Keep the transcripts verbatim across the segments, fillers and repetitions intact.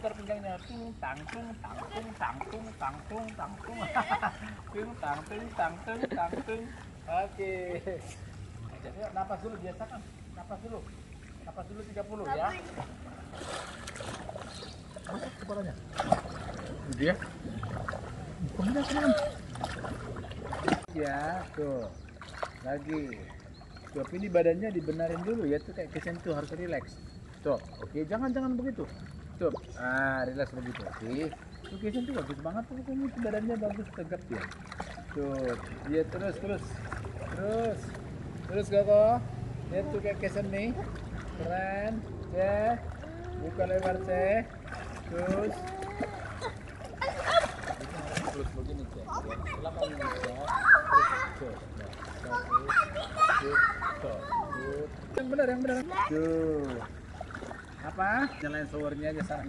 putar pinggangnya. Tung tang tung tang tung tang tung tang tung tang tung. Tung tang tung tang tung tang tung. Oke. Jadi napas dulu, biasakan. Napas dulu. Napas dulu tiga puluh ya. Masuk kepalanya. Gitu ya. Kemudian senang. Ya, tuh. Lagi. Tuh, ini badannya dibenarin dulu ya, tuh kayak kesentuh, harus relax. Tuh, oke, jangan jangan begitu. Tuh, ah, relax begitu. Oke. Tuh, kesentuh bagus banget tuh, kamu badannya bagus, tegap ya. Tuh, dia terus terus. Terus. Terus Koko. Lihat tuh kayak kesen nih. Keren. Ya. Buka lebar, ceh. Terus. Terus begini, ceh. Setelah kamu bisa, terus, terus. Yang benar, yang benar. Tuh. Apa? Nyalain showernya aja sana.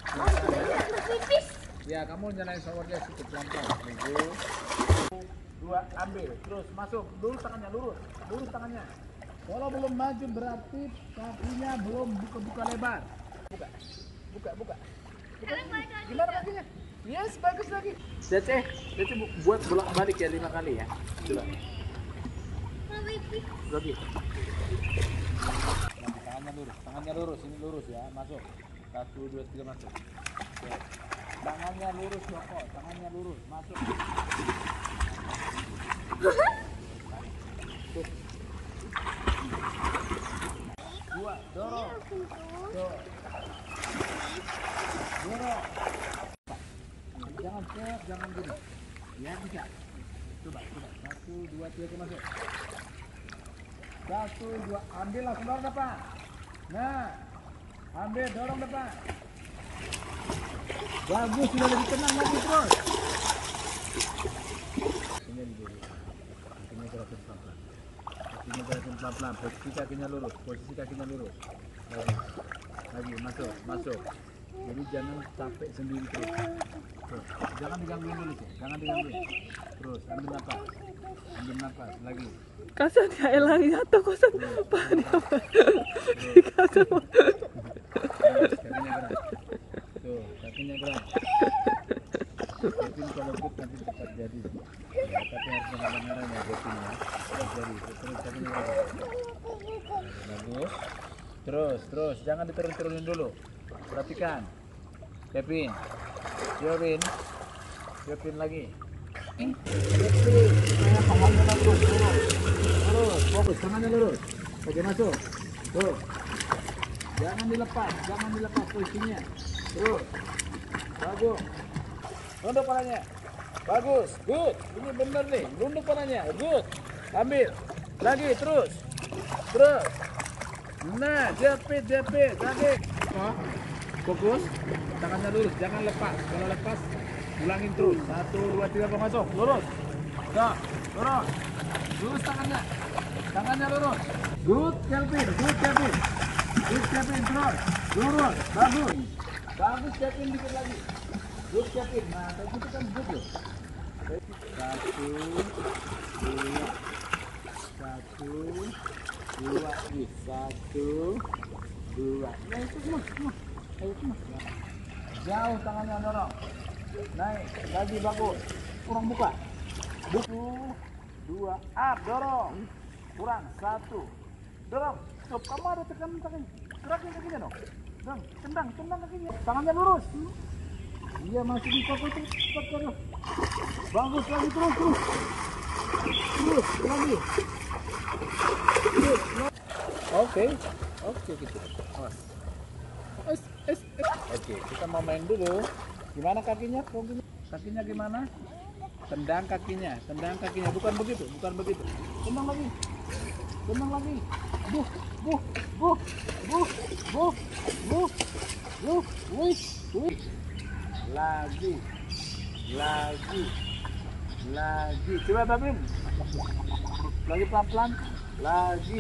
Ya, kamu nyalain showernya situ pelan-pelan. Tunggu. Dua, ambil. Terus masuk. Lurus tangannya, lurus. Lurus tangannya. Kalau belum maju berarti kakinya belum buka-buka lebar. Buka. Buka, buka. buka. Gimana kakinya? Yes, bagus lagi. Cece, Cece buat bolak-balik ya lima kali ya. Coba. Lagi. Nah, tangannya lurus, tangannya lurus, ini lurus ya, masuk. Satu, dua, tiga, masuk. Ya. Tangannya lurus, Joko, tangannya lurus, masuk. Tuh. Dua, dorong. Tuh. Dorong. Jangan cek, jangan gini. Ya bisa. Coba, coba. Satu, dua, tiga, masuk. Satu, dua, ambil langsung dorong depan. Nah, ambil dorong depan. Bagus, sudah lebih tenang lagi terus. Kakinya dulu. Kakinya gerakin pelan-pelan. Kakinya gerakin pelan-pelan. Posisi kakinya lurus. Posisi kakinya lurus. Lagi, lagi masuk, masuk. Jadi jangan capek sendiri terus. Terus. Jangan digangguin dulu sih. Jangan digangguin. Terus ambil nafas. Ambil nafas lagi. Kasan ya elang jatuh kosan. Panik apa? Kasan. Kakinya gerak. Tuh, kakinya gerak. Gepin kalau good nanti cepat jadi. Ya, tapi harus benar-benar ya gepinnya. Cepat jadi. Terus kakinya gerak. Bagus. Terus, terus jangan diturun-turunin dulu. Perhatikan. Kevin. Jopin. Jopin lagi. Kevin. Tangannya lurus, lurus. Lurus, fokus, tangannya lurus. Oke, masuk. Tuh. Jangan dilepas, jangan dilepas posisinya. Terus. Bagus. Tunduk palanya. Bagus, good. Ini benar nih. Tunduk palanya. Good. Ambil. Lagi, terus. Terus. Nah, jepit, jepit. Lagi. Oh. Fokus. Tangannya lurus, jangan lepas. Kalau lepas, ulangin terus. Satu, dua, tiga, masuk. Lurus. Udah, lurus. Lurus tangannya. Tangannya lurus. Good, Kelvin. Good, Kelvin. Good, Kelvin. Terus. Lurus. Bagus. Bagus, Kelvin. Dikit lagi. Good, Kelvin. Nah, kayak gitu kan good loh. Satu, dua, satu, dua, nih. Satu, dua. Nah, itu semua, semua. Ayo semua. Jauh tangannya dorong. Naik. Lagi bagus. Kurang buka. Buku. Dua. Up. Dorong. Kurang. Satu. Dorong. Stop. Kamu ada tekanan kakinya. Gerakin kakinya dong. Dong. Tendang. Tendang kakinya. Tangannya lurus. Iya masih di fokus terus. Cepat terus. Bagus lagi terus terus. Terus lagi. Terus. Oke. Oke gitu. Awas. Es, es, es. Oke, kita mau main dulu. Gimana kakinya? Kakinya gimana? Tendang kakinya, tendang kakinya. Bukan begitu, bukan begitu. Tendang lagi, tendang lagi. Buh, buh, buh, buh, buh, buh, buh, wih, wih. Lagi, lagi, lagi. Coba Babim. Lagi pelan-pelan. Lagi.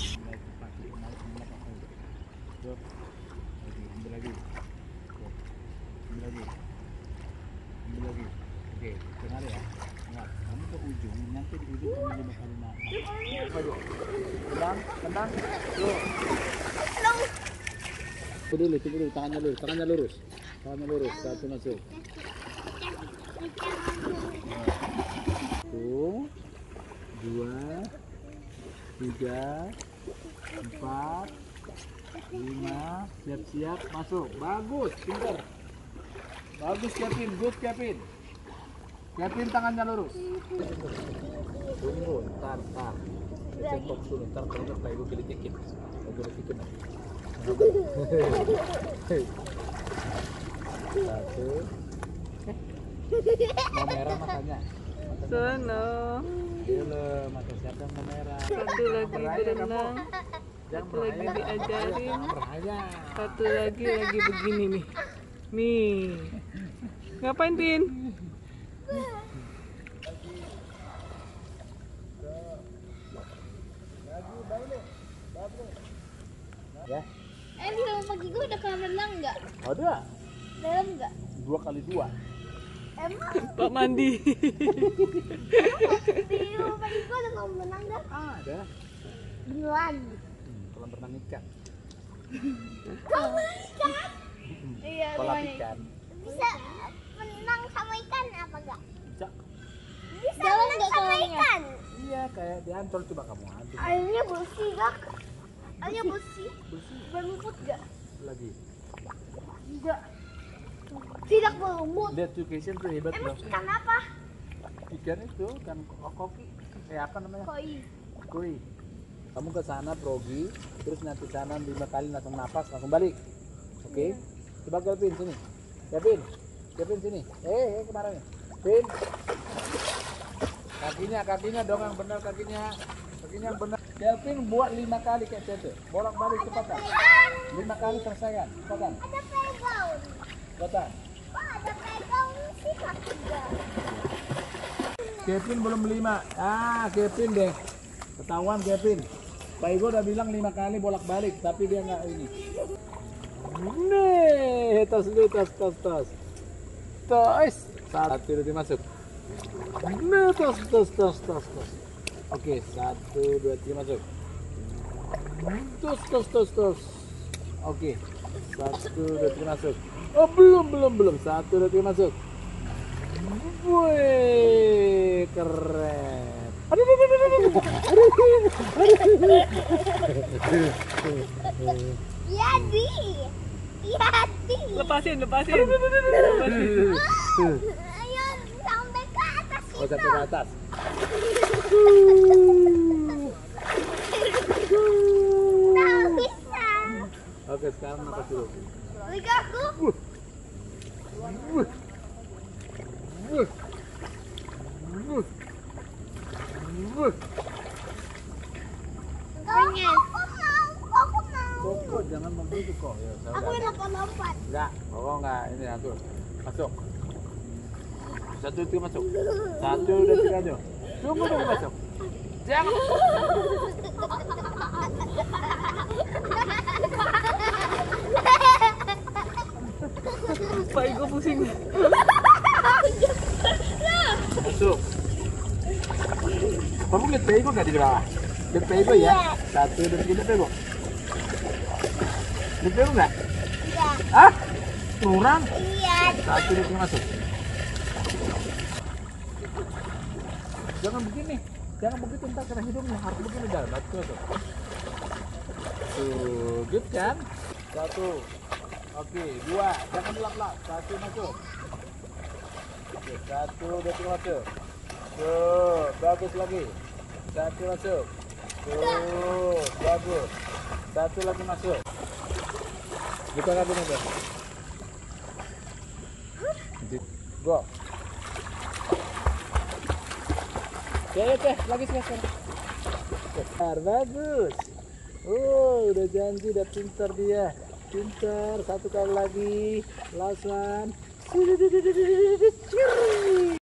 Ambil lagi, ambil lagi, ambil lagi. Oke, dengar ya. Dengar. Kamu ke ujung, nanti di ujung kamu lima kali naik. Maju. Tendang, tendang. Tuh. Tunggu dulu, tunggu dulu, tangannya lurus, tangannya lurus, tangannya lurus, satu masuk. Satu, dua, tiga, empat, lima, siap-siap masuk. Bagus, pintar. Bagus Kevin, good Kevin. Kevin tangannya lurus. Tunggu, ntar, ntar. Cetok dulu, ntar kalau nggak kayak gue gelitikin. Gue gelitikin. Satu. Mau merah matanya. Sono. Dulu, mata siapa yang mau merah? Satu lagi Beraya kamu. berenang. Jangan Satu lagi beraya. diajarin. Jangan beraya. Satu lagi lagi begini nih. Nih. Ngapain, Pin? Ya, Eh, di rumah pagi gue udah kolam renang nggak? ada Dalam nggak? dua kali dua. Emang Pak mandi. di rumah pagi gue ada kolam renang nggak? Ada. Beneran. Hmm, kolam renang ikan. Kolam ikan? Iya, Kolam rumahnya. ikan. Bisa menang sama ikan apa enggak? Bisa. Bisa menang sama ikan. Iya, kayak di Ancol coba kamu aduk. Airnya bersih gak? Airnya bersih. Bersih Berlumut gak? lagi. Enggak. Tidak berlumut. Lihat tuh Kasian tuh hebat Emang loh. ikan apa? Ikan itu kan koki. Eh apa namanya? Koi. Koi. Kamu ke sana progi, terus nanti sana lima kali langsung napas, langsung balik. Oke? Coba Kevin sini. Kevin. Kevin sini. Eh, eh kemana nih? Kevin. Kakinya, kakinya dong yang benar kakinya. Kakinya yang benar. Kevin buat lima kali kayak gitu. Bolak balik cepatan. Lima kali selesai kan? Cepatan. Ada playground. Cepatan. Kok ada playground sih kaki gak? Kevin belum lima. Ah, Kevin deh. Ketahuan Kevin. Pak Igo udah bilang lima kali bolak balik, tapi dia nggak ini. Nih, tos dulu, tos, tos, tos. Tos. Satu udah dimasuk. Nah, tos, tos, tos, tos, tos. Oke, satu, dua, tiga masuk. Tos, tos, tos, tos. Oke, satu, dua, tiga masuk. Oh, belum, belum, belum. Satu, dua, tiga masuk. Wih, keren. Aduh, aduh, aduh, aduh, aduh. Iya di. Iya di. Lepasin, lepasin. Ayo sampai ke atas Oh, itu. sampai ke atas. Nah bisa. Oke, sekarang napas dulu. Liga aku. Wuh. Wuh. Wuh. Wuh. Pengen. Aku mau. Aku mau. Kok jangan begitu kok. Ya, Aku saudara. yang lompat-lompat. Enggak, pokok enggak. Ini atur. Masuk. Satu tiga masuk. Satu dua tiga aja. Tunggu dulu masuk. Jangan. Pak Igo pusing. Masuk. Kamu lihat pego nggak di bawah? Lihat pego ya. Satu dua tiga pego. Lihat pego nggak? Iya. Ah? Kurang. Iya. Satu dua tiga masuk. Jangan begini. Jangan begitu entar kena hidungnya. Harus begini dah. Satu masuk. Tuh, good kan? Satu. Oke, dua. Jangan belak-belak. Satu masuk. Oke, satu dua tiga masuk. Tuh, bagus lagi. Satu masuk. Tuh, bagus. Satu lagi masuk. Buka kabinnya deh. Go. Oke, oke, lagi sekarang. Bentar, bagus. Oh, udah janji, udah pintar dia. Pintar, satu kali lagi. Last one.